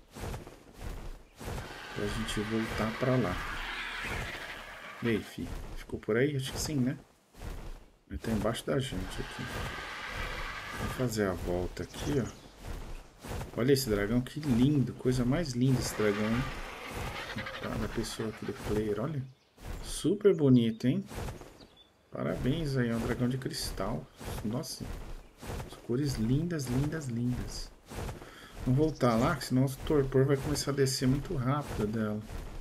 Pra gente voltar pra lá. E aí, fi? Ficou por aí? Acho que sim, né? Ele tá embaixo da gente aqui. Vou fazer a volta aqui, ó. Olha esse dragão, que lindo. Coisa mais linda esse dragão, hein? Tá, da pessoa aqui do player, olha. Super bonito, hein? Parabéns aí, é um dragão de cristal. Nossa, as cores lindas, lindas, lindas. Vamos voltar lá, senão o torpor vai começar a descer muito rápido dela.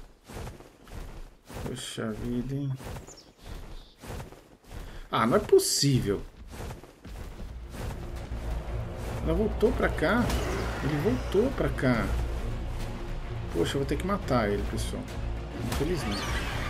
Poxa vida, hein? Ah, não é possível. Ela voltou pra cá. Ele voltou pra cá. Poxa, eu vou ter que matar ele, pessoal. Infelizmente.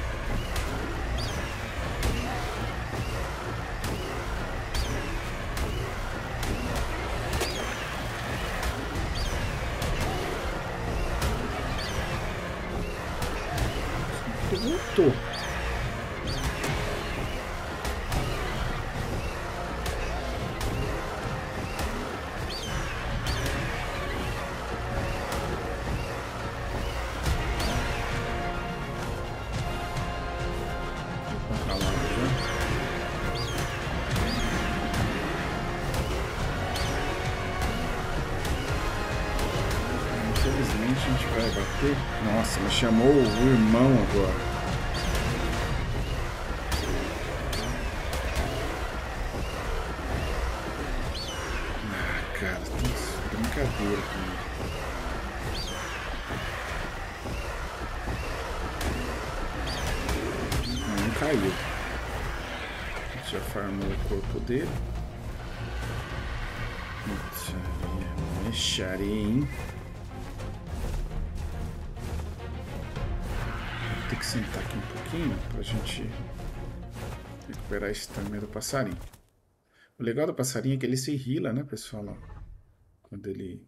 Voltou. Infelizmente a gente vai bater. Nossa, mas chamou o irmão agora. Ah, cara, tem brincadeira comigo. Não caiu. A gente já farmou o corpo dele. Mexaria, hein? Vou ter que sentar aqui um pouquinho pra gente recuperar a estamina do passarinho. O legal do passarinho é que ele se heala, né, pessoal? Ó, quando ele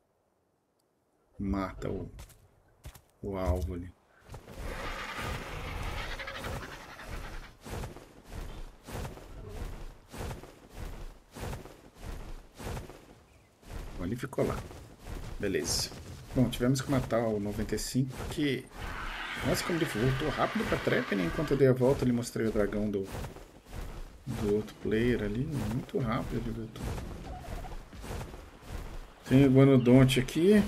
mata o alvo ali. Bom, ele ficou lá. Beleza. Bom, tivemos que matar o 95 porque... Nossa, como ele voltou rápido pra trap, né? Enquanto eu dei a volta, ele mostrei o dragão do outro player ali. Muito rápido ele voltou. Tem o Guanodonte aqui.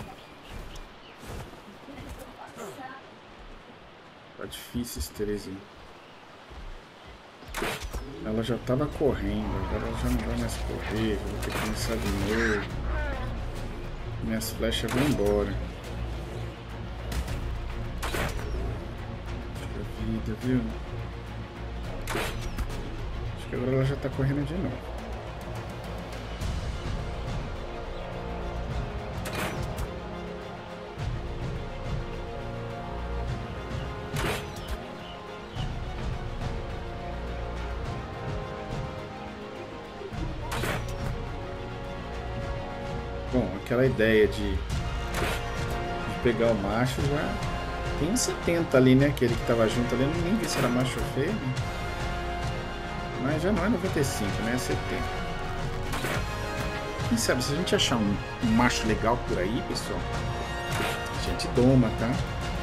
Tá difícil esse Terezinho. Ela já tava correndo, agora ela já não vai mais correr. Vou ter que começar de novo. Minhas flechas vão embora. Vida, viu? Acho que agora ela já tá correndo de novo. Bom, aquela ideia de pegar o macho já... Tem 70 ali, né? Aquele que tava junto ali, eu nem vi se era macho ou fêmea. Mas já não é 95, né? É 70. Quem sabe, se a gente achar um macho legal por aí, pessoal, a gente doma, tá?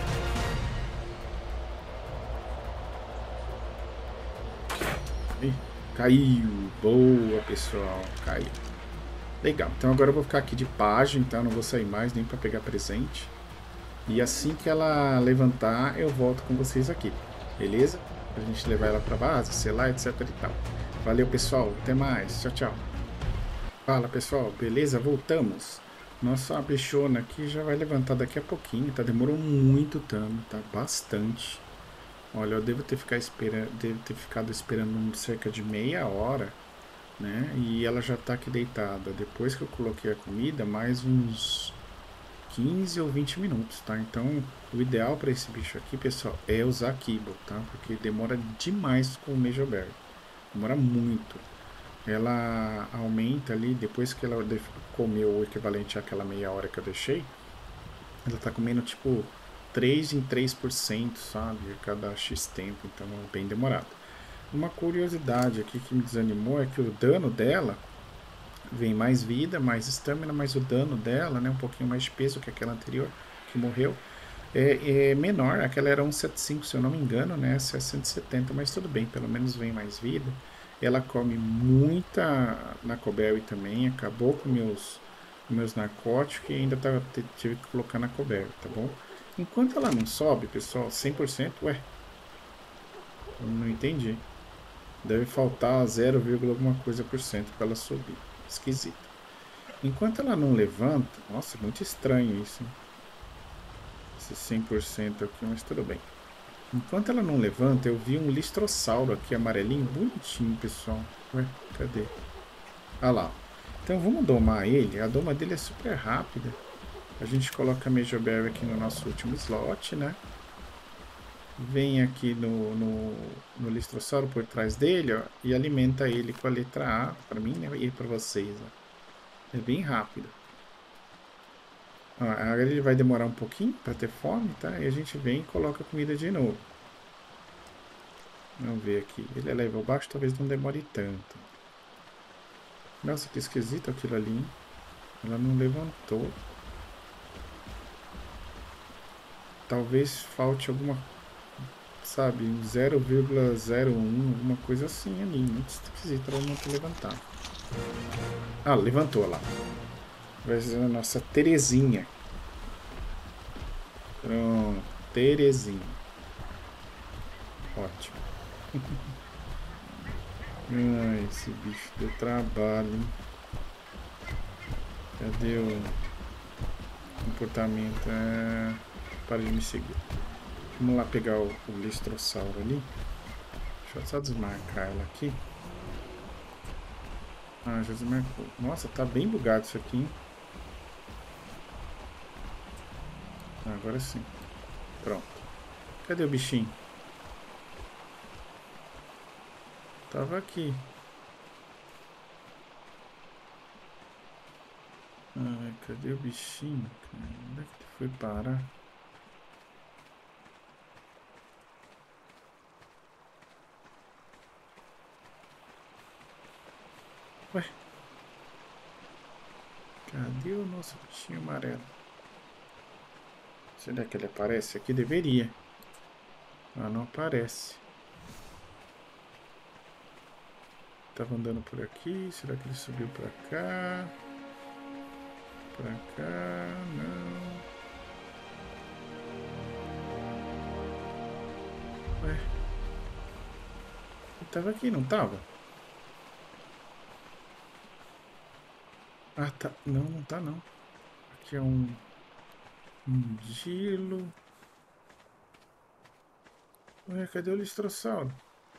Ih, caiu. Boa, pessoal. Caiu. Legal. Então agora eu vou ficar aqui de página, então não vou sair mais nem para pegar presente. E assim que ela levantar, eu volto com vocês aqui, beleza? Pra gente levar ela pra base, selar, etc e tal. Valeu, pessoal. Até mais. Tchau, tchau. Fala, pessoal. Beleza? Voltamos. Nossa bichona aqui já vai levantar daqui a pouquinho, tá? Demorou muito tamo, tá? Bastante. Olha, eu devo ter ficado esperando cerca de meia hora, né? E ela já tá aqui deitada. Depois que eu coloquei a comida, mais uns 15 ou 20 minutos, tá? Então, o ideal para esse bicho aqui, pessoal, é usar Kibble, tá? Porque demora demais com o Mejoberry. Demora muito. Ela aumenta ali, depois que ela comeu o equivalente àquela meia hora que eu deixei, ela tá comendo tipo 3 em 3%, sabe? A cada X tempo, então é bem demorado. Uma curiosidade aqui que me desanimou é que o dano dela vem mais vida, mais estamina, mas o dano dela, né, um pouquinho mais de peso que aquela anterior, que morreu, é menor. Aquela era 175, se eu não me engano, né? Essa é 170, mas tudo bem, pelo menos vem mais vida. Ela come muita Nacoberry também, acabou com meus narcóticos e ainda tive que colocar Nacoberry, tá bom? Enquanto ela não sobe, pessoal, 100%, ué, não entendi. Deve faltar 0, alguma coisa por cento para ela subir. Esquisito. Enquanto ela não levanta, nossa, muito estranho isso, hein? Esse 100% aqui, mas tudo bem. Enquanto ela não levanta, eu vi um listrossauro aqui amarelinho, bonitinho, pessoal. Ué, cadê? Ah lá. Então vamos domar ele. A doma dele é super rápida. A gente coloca a Mejoberry aqui no nosso último slot, né? Vem aqui no listrossauro por trás dele, ó, e alimenta ele com a letra A, para mim, né, e para vocês. Ó. É bem rápido. Ó, agora ele vai demorar um pouquinho para ter fome, tá? E a gente vem e coloca a comida de novo. Vamos ver aqui. Ele é level baixo, talvez não demore tanto. Nossa, que esquisito aquilo ali, hein? Ela não levantou. Talvez falte alguma, sabe, 0,01, alguma coisa assim ali. Muito esquisito ela não ter levantado. Ah, levantou lá. Vai ser a nossa Terezinha. Pronto, Terezinha. Ótimo. Ai, esse bicho deu trabalho, hein? Cadê o comportamento? Para de me seguir. Vamos lá pegar o listrossauro ali. Deixa eu só desmarcar ela aqui. Ah, já desmarcou. Nossa, tá bem bugado isso aqui, hein? Agora sim. Pronto. Cadê o bichinho? Tava aqui. Ai, cadê o bichinho? Onde é que ele foi parar? Ué? Cadê o nosso bichinho amarelo? Será que ele aparece aqui? Deveria. Ah, não aparece. Tava andando por aqui. Será que ele subiu pra cá? Pra cá? Não. Ué? Ele tava aqui, não tava? Ah, tá. Não, não tá não. Aqui é um gelo. Ué, cadê o listrossauro?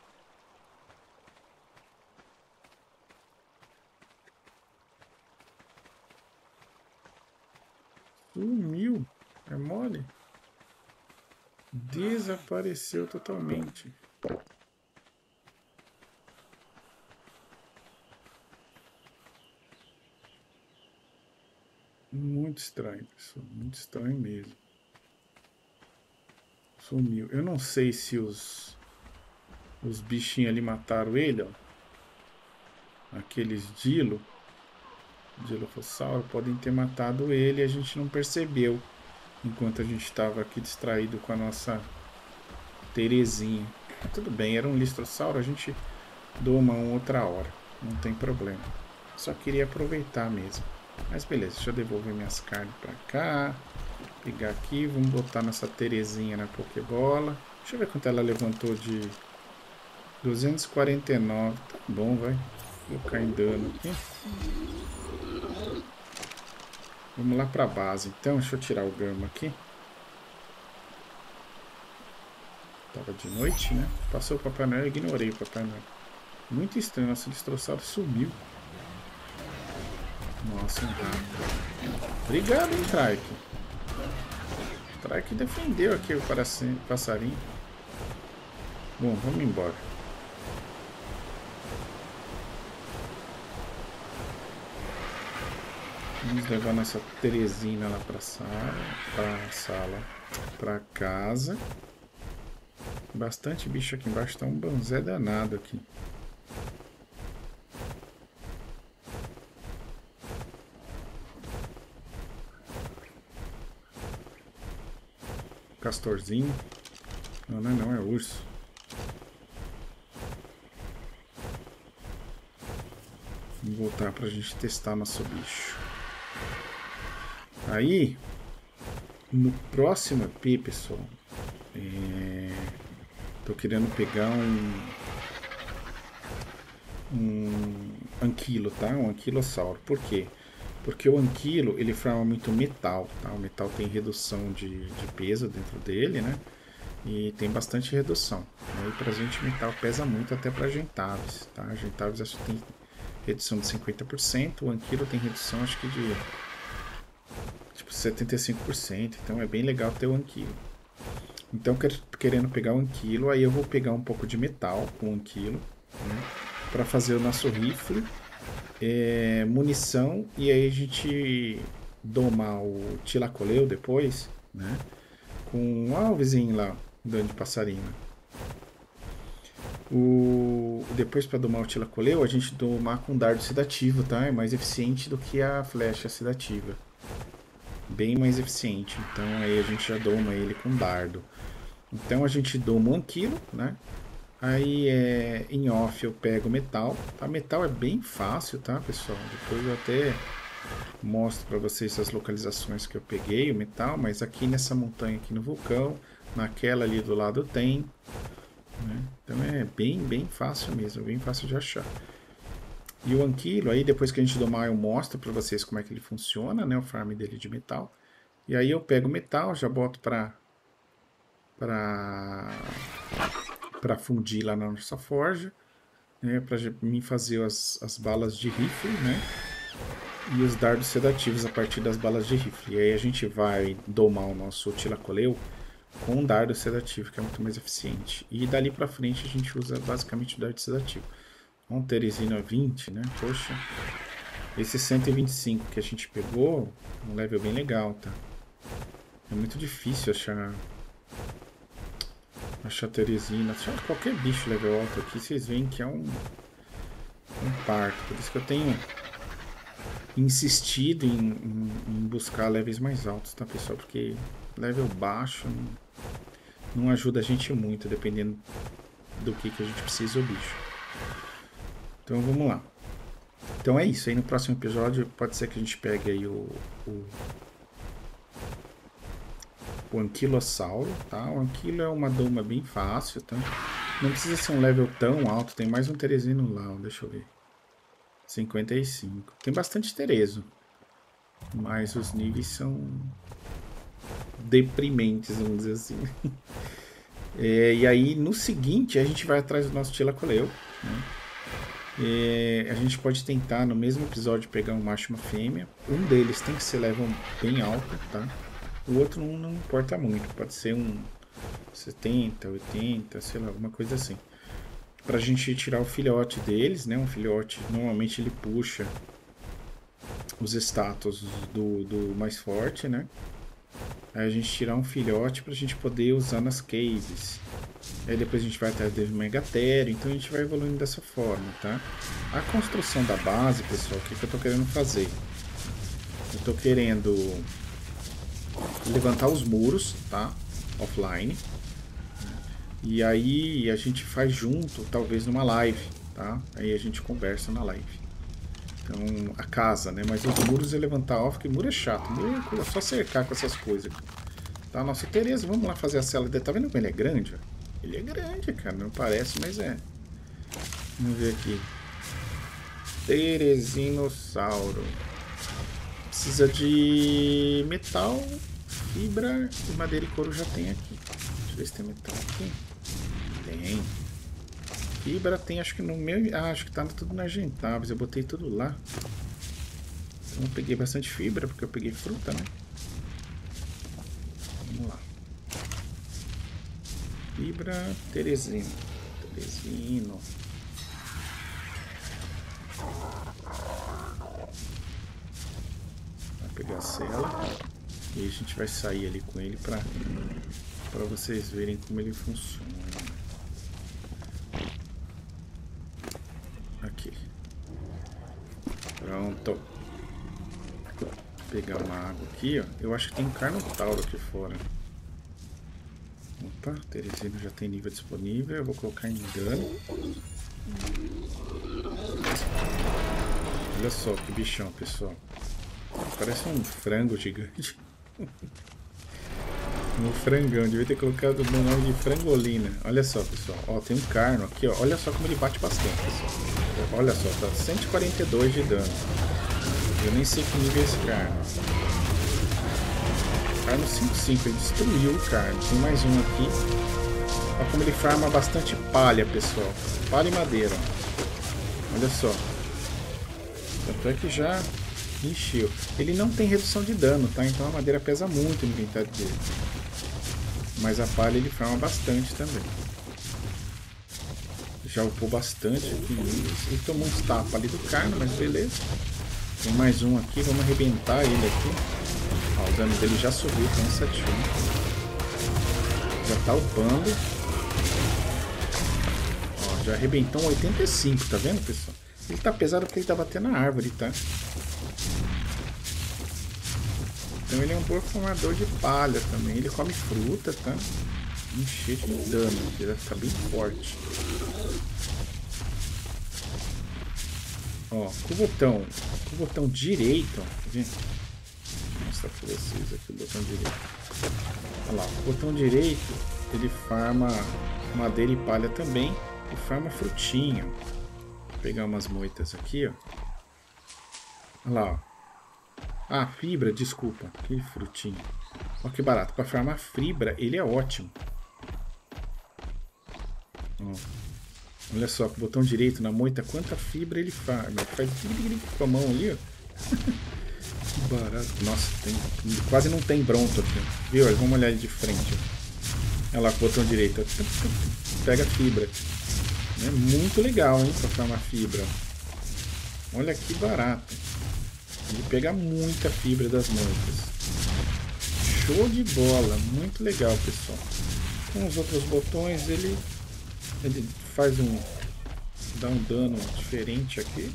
Sumiu. É mole? Desapareceu totalmente. Muito estranho, pessoal. Muito estranho mesmo. Sumiu. Eu não sei se os bichinhos ali mataram ele, ó. Aqueles Dilophosauro, podem ter matado ele e a gente não percebeu. Enquanto a gente estava aqui distraído com a nossa Terezinha. Tudo bem, era um listrossauro, a gente doma uma outra hora. Não tem problema. Só queria aproveitar mesmo. Mas beleza, deixa eu devolver minhas carnes pra cá. Pegar aqui, vamos botar nossa Terezinha na Pokébola. Deixa eu ver quanto ela levantou de 249. Tá bom, vai. Vou colocar em dano aqui. Vamos lá pra base. Então, deixa eu tirar o Gama aqui. Tava de noite, né? Passou o Papai Noel, eu ignorei o Papai Noel. Muito estranho, nosso Destrossauro sumiu. Nossa, um rato. Obrigado, hein, Trike. Trike defendeu aqui o passarinho. Bom, vamos embora. Vamos levar nossa Teresina lá pra casa. Bastante bicho aqui embaixo, tá um banzé danado aqui. Castorzinho. Não, é urso. Vamos voltar pra gente testar nosso bicho. Aí, no próximo EP, pessoal, tô querendo pegar um anquilo, tá? Um anquilossauro. Por quê? Porque o anquilo, ele forma muito metal, tá? O metal tem redução de peso dentro dele, né? E tem bastante redução. Aí pra gente metal pesa muito até pra Gentavis, tá? Gentavis acho que tem redução de 50%, o anquilo tem redução acho que de tipo 75%, então é bem legal ter o anquilo. Então querendo pegar o anquilo, aí eu vou pegar um pouco de metal com o anquilo, né? Pra fazer o nosso rifle, munição, e aí a gente domar o Tilacoleu depois, né? Com o vizinho lá, dando de passarinho. Depois para domar o Tilacoleu, a gente domar com dardo sedativo, tá? É mais eficiente do que a flecha sedativa. Bem mais eficiente. Então aí a gente já doma ele com dardo. Então a gente doma 1 kg, né? Aí em off eu pego metal. Tá? Metal é bem fácil, tá, pessoal? Depois eu até mostro para vocês as localizações que eu peguei o metal, mas aqui nessa montanha aqui no vulcão, naquela ali do lado tem, né? Então é bem fácil mesmo, bem fácil de achar. E o anquilo, aí depois que a gente domar eu mostro para vocês como é que ele funciona, né? O farm dele de metal. E aí eu pego o metal, já boto para fundir lá na nossa forja, né? Para mim fazer as balas de rifle, né? E os dardos sedativos a partir das balas de rifle. E aí a gente vai domar o nosso Tilacoleu com um dardo sedativo, que é muito mais eficiente. E dali pra frente a gente usa basicamente o dardo sedativo. Um Teresina 20, né? Poxa. Esse 125 que a gente pegou, um level bem legal, tá? É muito difícil achar Teresina. Achar qualquer bicho level alto aqui, vocês veem que é um parto. Por isso que eu tenho insistido em buscar levels mais altos, tá, pessoal? Porque level baixo não ajuda a gente muito, dependendo do que a gente precisa o bicho. Então vamos lá. Então é isso, aí no próximo episódio pode ser que a gente pegue aí o anquilossauro, tá? O anquilo é uma doma bem fácil, tá? Não precisa ser um level tão alto, tem mais um teresino lá, deixa eu ver. 55. Tem bastante tereso, mas os níveis são deprimentes, vamos dizer assim. E aí no seguinte a gente vai atrás do nosso Tilacoleu, né? A gente pode tentar no mesmo episódio pegar um macho e uma fêmea. Um deles tem que ser level bem alto, tá? O outro não importa muito, pode ser um 70, 80, sei lá, alguma coisa assim. Pra gente tirar o filhote deles, né? Um filhote, normalmente ele puxa os status do mais forte, né? Aí a gente tirar um filhote pra gente poder usar nas caves. Aí depois a gente vai atrás do Megatério, então a gente vai evoluindo dessa forma, tá? A construção da base, pessoal, o que eu tô querendo fazer? Eu tô querendo levantar os muros, tá? Offline. E aí a gente faz junto, talvez numa live, tá? Aí a gente conversa na live. Então, a casa, né? Mas os muros é levantar off, que muro é chato. Muro é só cercar com essas coisas. Tá, nossa Tereza, vamos lá fazer a cela dele. Tá vendo como ele é grande? Ele é grande, cara. Não parece, mas é. Vamos ver aqui. Teresinossauro. Precisa de metal, fibra e madeira e couro já tem aqui. Deixa ver se tem metal aqui. Tem. Fibra tem, acho que no meu... Ah, acho que tá tudo na Argentáveis. Eu botei tudo lá. Então eu peguei bastante fibra, porque eu peguei fruta, né? Vamos lá. Fibra Teresino. Teresino. Vai pegar a cela. E aí a gente vai sair ali com ele para vocês verem como ele funciona. Aqui. Pronto. Vou pegar uma água aqui, ó. Eu acho que tem um Carnotauro aqui fora. Opa, Teresino já tem nível disponível. Eu vou colocar em dano. Olha só que bichão, pessoal. Parece um frango gigante. Um frangão. Devia ter colocado o nome de frangolina. Olha só, pessoal. Ó, tem um carno aqui, ó. Olha só como ele bate bastante, pessoal. Olha só, tá 142 de dano. Eu nem sei que nível é esse carno. Carno 5-5, ele destruiu o carno. Tem mais um aqui. Olha como ele farma bastante palha, pessoal. Palha e madeira. Olha só. Tanto é que já encheu. Ele não tem redução de dano, tá? Então a madeira pesa muito no inventário dele. Mas a palha ele farma bastante também. Já upou bastante aqui. Ele tomou uns tapas ali do carno, mas beleza. Tem mais um aqui, vamos arrebentar ele aqui. Ó, o dano dele já subiu, tá em 71. Já tá upando. Ó, já arrebentou um 85, tá vendo, pessoal? Ele tá pesado porque ele tá batendo na árvore, tá? Então ele é um bom formador de palha também. Ele come fruta, tá? Encher de dano, ele vai ficar bem forte. Ó, com o botão direito, ó, tá vendo? Vou mostrar pra vocês aqui o botão direito. Olha lá, o botão direito, ele farma madeira e palha também e farma frutinha. Vou pegar umas moitas aqui, ó. Olha lá, ó. Ah, fibra, desculpa. Que frutinha. Olha que barato. Para farmar fibra, ele é ótimo. Ó. Olha só, com o botão direito na moita, quanta fibra ele farma. Faz com a mão ali, ó. Que barato. Nossa, quase não tem bronto aqui. Viu? Vamos olhar ele de frente. Olha lá, com o botão direito. Pega fibra. É muito legal, hein, para farmar fibra. Olha que barato. Ele pega muita fibra das moitas. Show de bola. Muito legal, pessoal. Com os outros botões, ele faz dá um dano diferente aqui.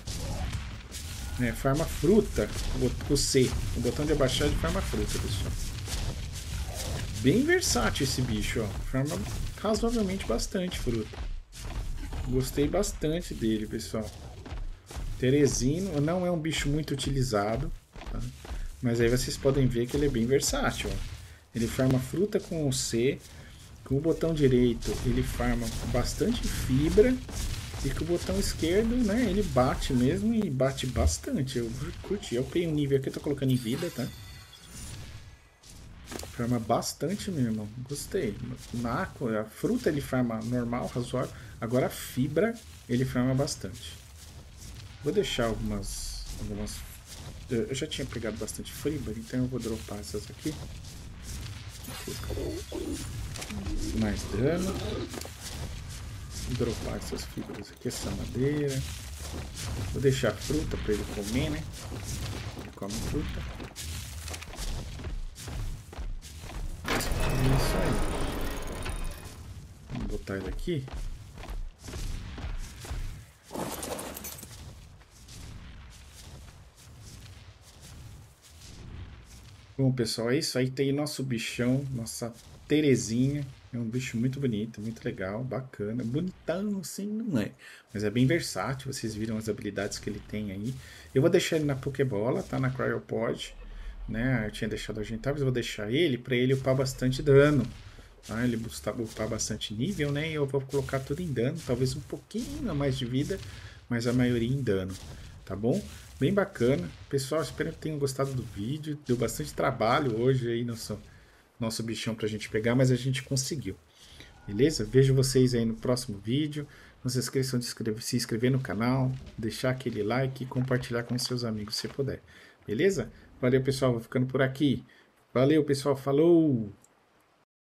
Farma fruta. O C. O botão de abaixar de farma fruta, pessoal. Bem versátil esse bicho, ó. Farma razoavelmente bastante fruta. Gostei bastante dele, pessoal. Teresino não é um bicho muito utilizado, tá? Mas aí vocês podem ver que ele é bem versátil. Ó. Ele farma fruta com o C, com o botão direito ele farma bastante fibra e com o botão esquerdo, né, ele bate mesmo e bate bastante. Eu curti, eu peguei um nível aqui, eu tô colocando em vida, tá? Farma bastante mesmo, gostei. A fruta ele farma normal, razoável, agora a fibra ele farma bastante. Vou deixar algumas... Eu já tinha pegado bastante fibra, então eu vou dropar essas aqui. Mais dano. Vou dropar essas fibras aqui, essa madeira. Vou deixar a fruta para ele comer, né? Ele come fruta. É isso aí. Vamos botar ele aqui. Bom, pessoal, é isso aí. Tem nosso bichão, nossa Terezinha. É um bicho muito bonito, muito legal, bacana. Bonitão, assim, não é. Mas é bem versátil. Vocês viram as habilidades que ele tem aí. Eu vou deixar ele na Pokébola, tá? Na Cryopod. Né? Eu tinha deixado Argentáveis. Eu vou deixar ele para ele upar bastante dano. Tá? Ele upar bastante nível, né? E eu vou colocar tudo em dano. Talvez um pouquinho a mais de vida, mas a maioria em dano. Tá bom? Bem bacana. Pessoal, espero que tenham gostado do vídeo. Deu bastante trabalho hoje aí nosso bichão pra gente pegar, mas a gente conseguiu. Beleza? Vejo vocês aí no próximo vídeo. Não se esqueçam de se inscrever no canal, deixar aquele like e compartilhar com seus amigos se puder. Beleza? Valeu, pessoal. Vou ficando por aqui. Valeu, pessoal. Falou!